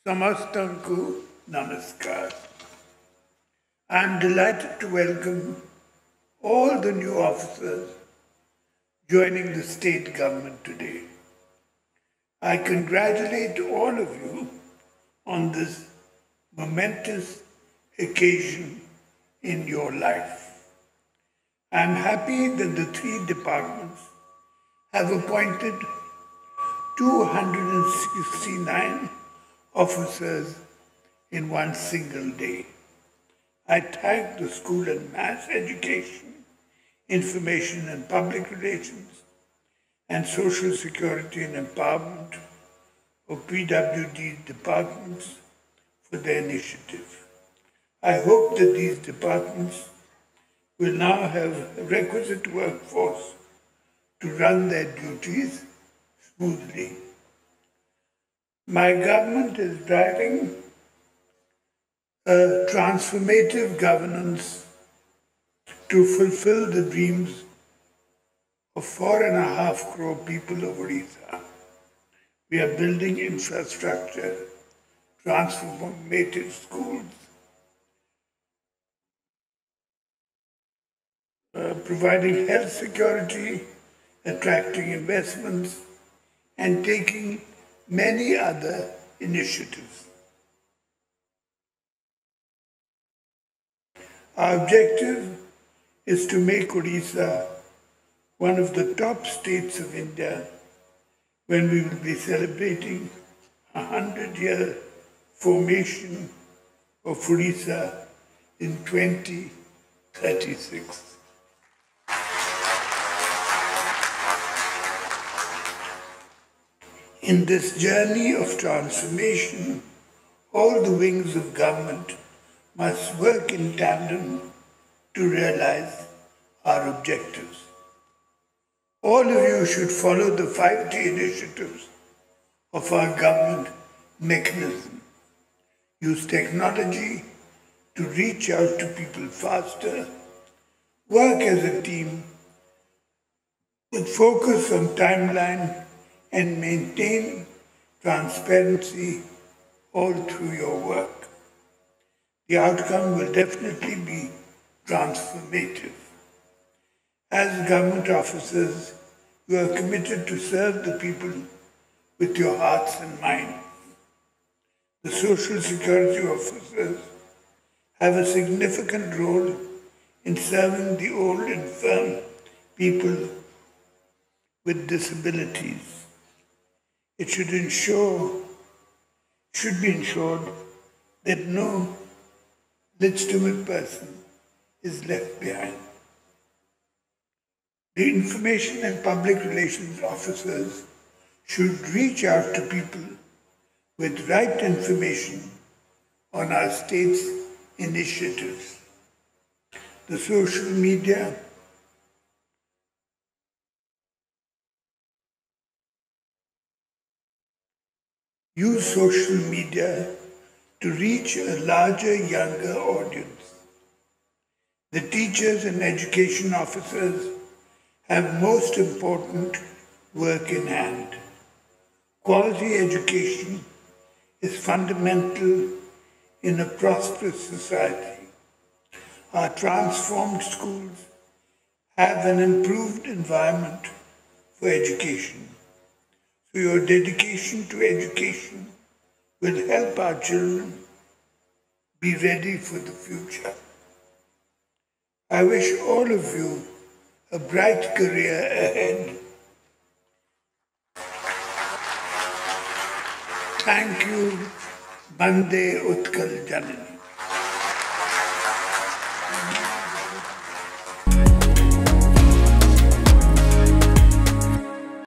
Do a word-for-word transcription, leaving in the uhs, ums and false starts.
Samastanku Namaskar. I am delighted to welcome all the new officers joining the state government today. I congratulate all of you on this momentous occasion in your life. I am happy that the three departments have appointed two hundred sixty-nine officers in one single day. I thank the School and Mass Education, Information and Public Relations, and Social Security and Empowerment or P W D departments for their initiative. I hope that these departments will now have a requisite workforce to run their duties smoothly. My government is driving a transformative governance to fulfill the dreams of four and a half crore people of Odisha. We are building infrastructure, transformative schools, uh, providing health security, attracting investments, and taking many other initiatives. Our objective is to make Odisha one of the top states of India when we will be celebrating a hundred-year formation of Odisha in twenty thirty-six. In this journey of transformation, all the wings of government must work in tandem to realize our objectives. All of you should follow the five T initiatives of our government mechanism. Use technology to reach out to people faster, work as a team with focus on timeline, and maintain transparency all through your work. The outcome will definitely be transformative. As government officers, you are committed to serve the people with your hearts and minds. The social security officers have a significant role in serving the old, infirm people with disabilities. It should ensure, should be ensured that no legitimate person is left behind. The information and public relations officers should reach out to people with right information on our state's initiatives. The social media Use social media to reach a larger, younger audience. The teachers and education officers have most important work in hand. Quality education is fundamental in a prosperous society. Our transformed schools have an improved environment for education. So your dedication to education will help our children be ready for the future. I wish all of you a bright career ahead. Thank you. Bande Utkal Janani.